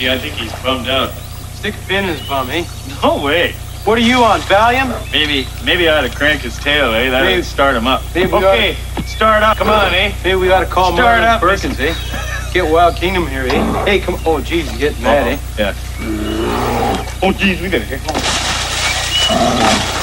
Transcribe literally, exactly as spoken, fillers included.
Whiskey, I think he's bummed out. Stick a pin in his bum, eh? No way. What are you on, Valium? Maybe, maybe I ought to crank his tail, eh? That'll Maybe- start him up. maybe we Okay, start up. Come on, eh? Maybe we ought to call Start Marlon up, Perkins, eh? Get Wild Kingdom here, eh? Hey, come Oh, geez, you're getting mad, eh? Yeah. Oh, geez, we gotta get home.